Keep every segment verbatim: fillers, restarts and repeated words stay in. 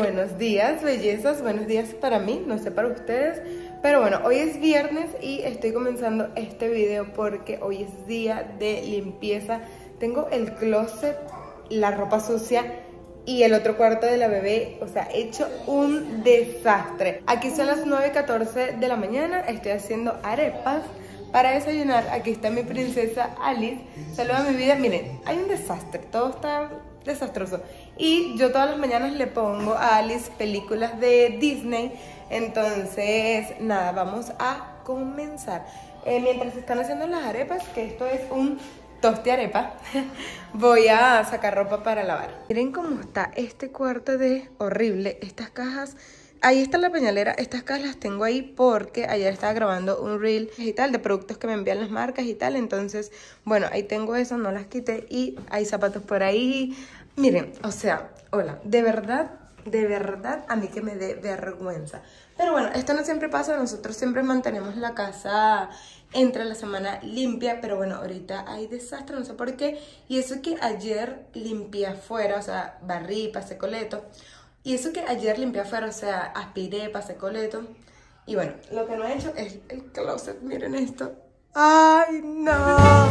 Buenos días, bellezas, buenos días para mí, no sé para ustedes. Pero bueno, hoy es viernes y estoy comenzando este video porque hoy es día de limpieza. Tengo el closet, la ropa sucia y el otro cuarto de la bebé, o sea, he hecho un desastre. Aquí son las nueve y catorce de la mañana, estoy haciendo arepas para desayunar. Aquí está mi princesa Alice. Saluda mi vida. Miren, hay un desastre, todo está desastroso. Y yo todas las mañanas le pongo a Alice películas de Disney. Entonces, nada, vamos a comenzar. Eh, mientras están haciendo las arepas, que esto es un toste arepa, voy a sacar ropa para lavar. Miren cómo está este cuarto de horrible. Estas cajas, ahí está la pañalera. Estas cajas las tengo ahí porque ayer estaba grabando un reel y tal de productos que me envían las marcas y tal. Entonces, bueno, ahí tengo eso, no las quité. Y hay zapatos por ahí. Miren, o sea, hola, de verdad, de verdad a mí que me dé vergüenza. Pero bueno, esto no siempre pasa. Nosotros siempre mantenemos la casa entre la semana limpia, pero bueno, ahorita hay desastre, no sé por qué. Y eso que ayer limpié afuera, o sea, barrí, pasé coleto. Y eso que ayer limpié afuera, o sea, aspiré, pasé coleto. Y bueno, lo que no he hecho es el closet, miren esto. ¡Ay, no!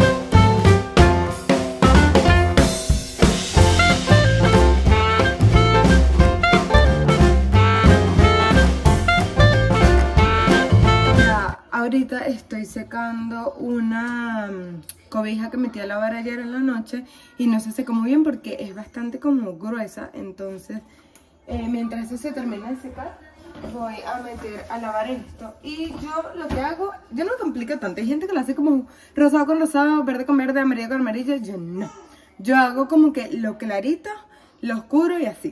Ahorita estoy secando una cobija que metí a lavar ayer en la noche y no se secó muy bien porque es bastante como gruesa. Entonces, eh, mientras eso se termina de secar, voy a meter a lavar esto. Y yo lo que hago, yo no lo complico tanto. Hay gente que lo hace como rosado con rosado, verde con verde, amarillo con amarillo. Yo no. Yo hago como que lo clarito, lo oscuro y así.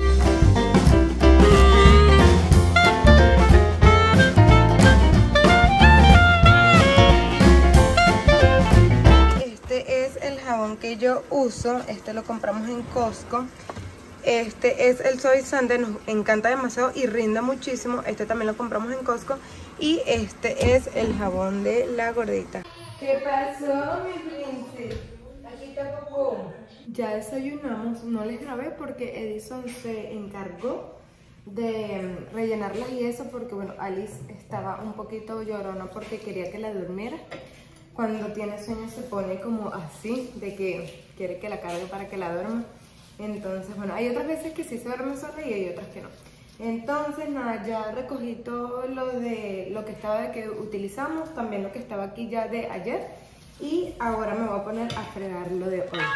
Que yo uso, este lo compramos en Costco. Este es el Soy Sante, nos encanta demasiado y rinde muchísimo. Este también lo compramos en Costco. Y este es el jabón de la gordita. ¿Qué pasó, mi princesa? Aquí está Popó. Ya desayunamos, no les grabé porque Edison se encargó de rellenarlas y eso, porque bueno, Alice estaba un poquito llorona porque quería que la durmiera. Cuando tiene sueño se pone como así, de que quiere que la cargue para que la duerma. Entonces, bueno, hay otras veces que sí se duerme sola y hay otras que no. Entonces, nada, ya recogí todo lo de lo que estaba de que utilizamos, también lo que estaba aquí ya de ayer. Y ahora me voy a poner a fregar lo de hoy.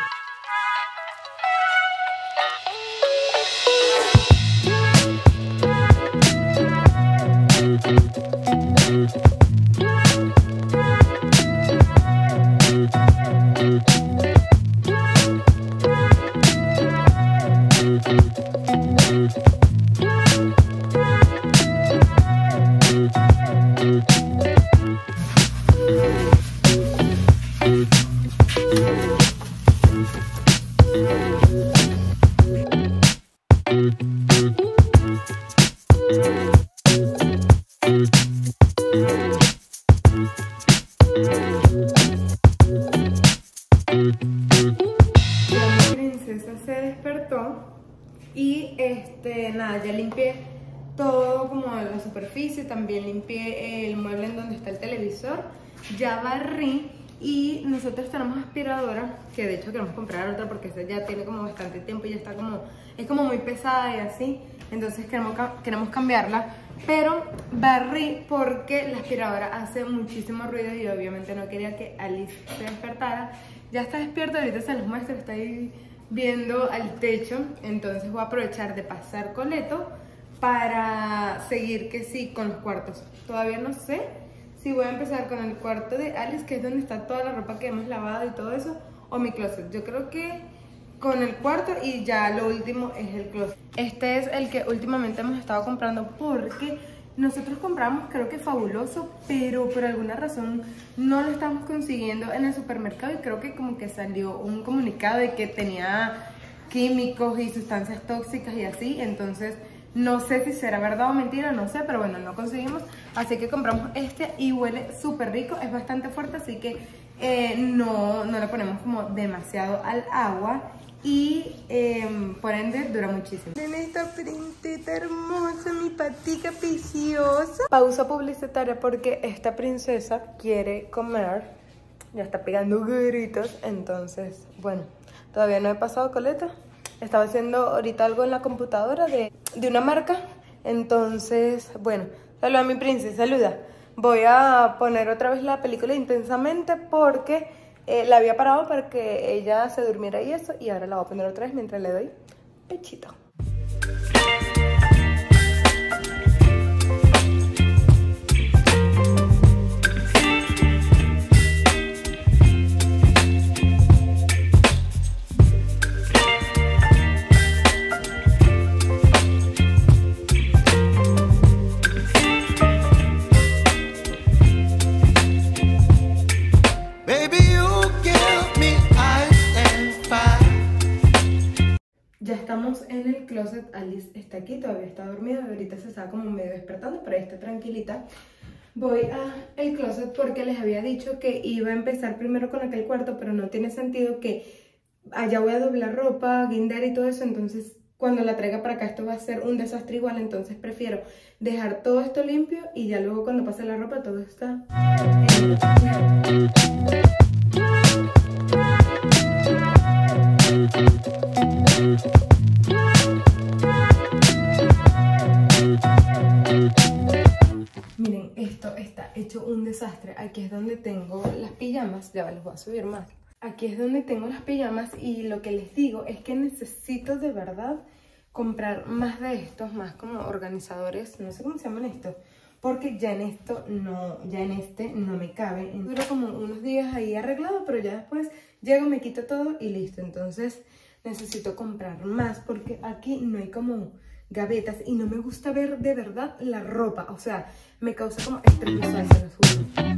Se despertó y este nada, ya limpié todo como la superficie, también limpié el mueble en donde está el televisor, ya barrí. Y nosotros tenemos aspiradora, que de hecho queremos comprar otra porque esa ya tiene como bastante tiempo y ya está como, es como muy pesada y así. Entonces queremos, queremos cambiarla, pero barrí porque la aspiradora hace muchísimo ruido y obviamente no quería que Alice se despertara. Ya está despierta, ahorita se los muestro, está ahí viendo al techo. Entonces voy a aprovechar de pasar coleto para seguir que sí con los cuartos. Todavía no sé si voy a empezar con el cuarto de Alice, que es donde está toda la ropa que hemos lavado y todo eso, o mi closet. Yo creo que con el cuarto y ya lo último es el closet. Este es el que últimamente hemos estado comprando porque nosotros compramos, creo que Fabuloso, pero por alguna razón no lo estamos consiguiendo en el supermercado y creo que como que salió un comunicado de que tenía químicos y sustancias tóxicas y así. Entonces no sé si será verdad o mentira, no sé, pero bueno, no conseguimos. Así que compramos este y huele súper rico, es bastante fuerte, así que eh, no, no le ponemos como demasiado al agua. y eh, por ende dura muchísimo. Miren esta princesa hermosa, mi patica preciosa. Pausa publicitaria porque esta princesa quiere comer. Ya está pegando gritos, entonces, bueno, todavía no he pasado coleta. Estaba haciendo ahorita algo en la computadora de, de una marca. Entonces, bueno, saluda a mi princesa, saluda. Voy a poner otra vez la película Intensamente porque eh, la había parado para que ella se durmiera y eso. Y ahora la voy a poner otra vez mientras le doy pechito. Ya estamos en el closet, Alice está aquí, todavía está dormida, ahorita se está como medio despertando, pero ahí está tranquilita. Voy a el closet porque les había dicho que iba a empezar primero con aquel cuarto, pero no tiene sentido que allá voy a doblar ropa, guindar y todo eso, entonces cuando la traiga para acá esto va a ser un desastre igual, entonces prefiero dejar todo esto limpio y ya luego cuando pase la ropa todo está en... Miren, esto está hecho un desastre. Aquí es donde tengo las pijamas, ya les voy a subir más. Aquí es donde tengo las pijamas y lo que les digo es que necesito de verdad comprar más de estos, más como organizadores, no sé cómo se llaman estos, porque ya en esto no, ya en este no me cabe. Dura como unos días ahí arreglado, pero ya después llego, me quito todo y listo. Entonces necesito comprar más porque aquí no hay como gavetas y no me gusta ver de verdad la ropa, o sea, me causa como estrés visual, se los juro.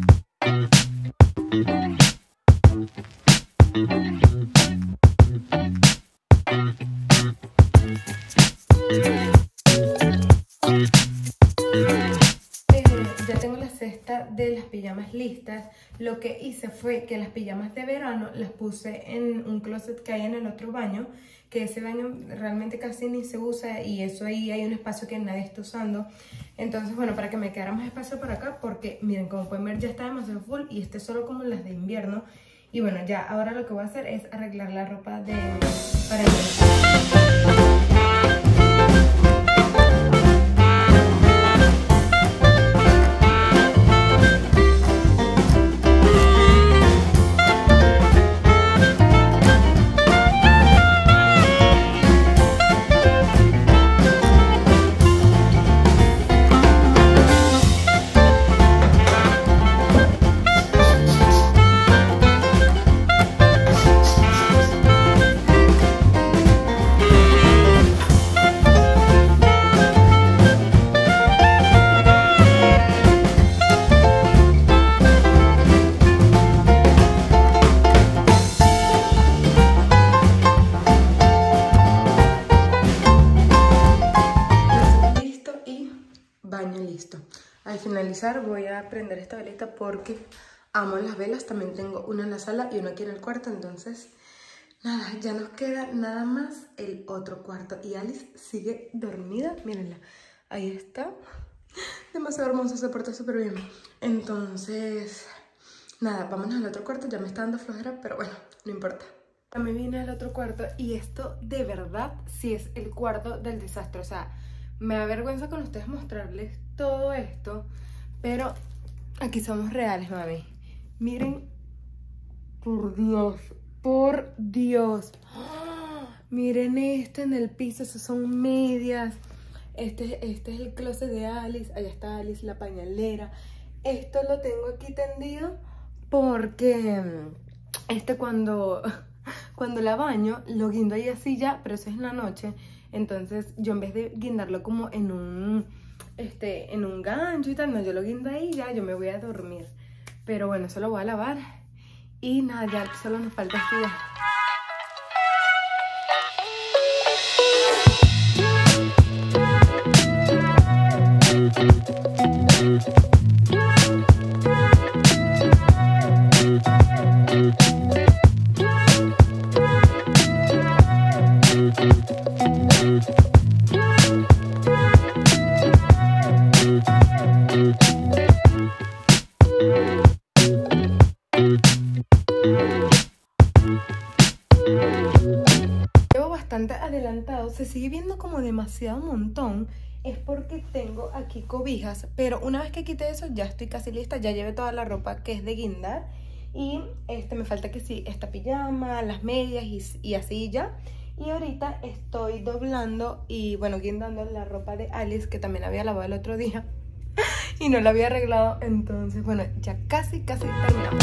Ya tengo la cesta de las pijamas listas. Lo que hice fue que las pijamas de verano las puse en un closet que hay en el otro baño, que ese baño realmente casi ni se usa y eso ahí hay un espacio que nadie está usando. Entonces, bueno, para que me quedara más espacio por acá, porque miren, como pueden ver ya está demasiado full y este es solo como las de invierno. Y bueno, ya ahora lo que voy a hacer es arreglar la ropa de para el Al finalizar voy a prender esta velita porque amo las velas. También tengo una en la sala y una aquí en el cuarto. Entonces, nada, ya nos queda nada más el otro cuarto. Y Alice sigue dormida. Mírenla, ahí está. Demasiado hermosa, se porta súper bien. Entonces, nada, vámonos al otro cuarto. Ya me está dando flojera, pero bueno, no importa. Me vine al otro cuarto y esto de verdad sí es el cuarto del desastre. O sea, me da vergüenza con ustedes mostrarles todo esto, pero aquí somos reales, mami. Miren, por Dios, por Dios. ¡Oh! Miren esto en el piso, eso son medias. Este, este es el closet de Alice, allá está Alice, la pañalera. Esto lo tengo aquí tendido porque este cuando, cuando la baño lo guindo ahí así ya, pero eso es en la noche. Entonces yo en vez de guindarlo como en un, este, en un gancho y tal, no, yo lo guindo ahí y ya, yo me voy a dormir. Pero bueno, eso lo voy a lavar y nada, ya solo nos falta esto ya. bastante adelantado, se sigue viendo como demasiado montón. Es porque tengo aquí cobijas, pero una vez que quite eso ya estoy casi lista. Ya llevé toda la ropa que es de guindar. Y este, me falta que sí, esta pijama, las medias y, y así ya. Y ahorita estoy doblando y bueno, guindando la ropa de Alice, que también había lavado el otro día y no la había arreglado. Entonces bueno, ya casi, casi terminamos.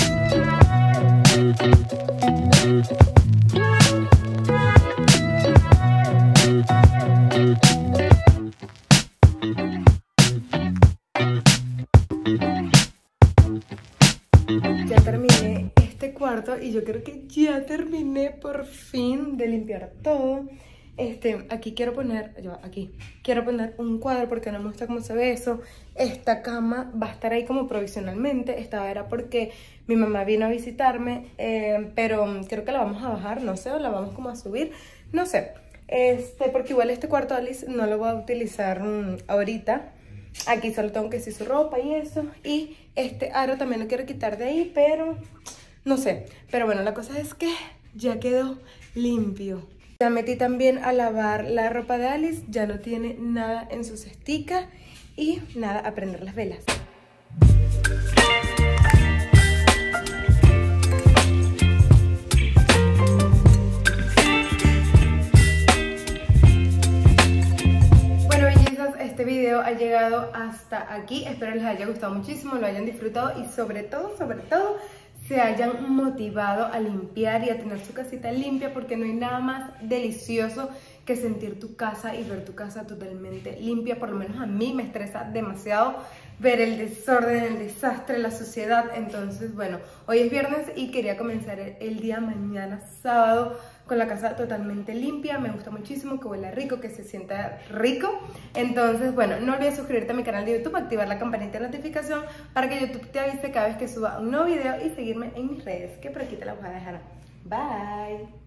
Ya terminé este cuarto y yo creo que ya terminé por fin de limpiar todo. Este, aquí quiero poner, yo aquí, quiero poner un cuadro porque no me gusta cómo se ve eso. Esta cama va a estar ahí como provisionalmente. Esta era porque mi mamá vino a visitarme, eh, pero creo que la vamos a bajar, no sé, o la vamos como a subir, no sé. Este, porque igual este cuarto Alice no lo voy a utilizar um, ahorita. Aquí solo tengo que decir su ropa y eso. Y este aro también lo quiero quitar de ahí, pero no sé. Pero bueno, la cosa es que ya quedó limpio. Ya metí también a lavar la ropa de Alice. Ya no tiene nada en su cestica. Y nada, a prender las velas. Este video ha llegado hasta aquí, espero les haya gustado muchísimo, lo hayan disfrutado y sobre todo, sobre todo, se hayan motivado a limpiar y a tener su casita limpia, porque no hay nada más delicioso que sentir tu casa y ver tu casa totalmente limpia. Por lo menos a mí me estresa demasiado ver el desorden, el desastre, la suciedad. Entonces, bueno, hoy es viernes y quería comenzar el día mañana, sábado, con la casa totalmente limpia. Me gusta muchísimo, que huela rico, que se sienta rico. Entonces, bueno, no olvides suscribirte a mi canal de YouTube, activar la campanita de notificación para que YouTube te avise cada vez que suba un nuevo video y seguirme en mis redes, que por aquí te las voy a dejar. Bye.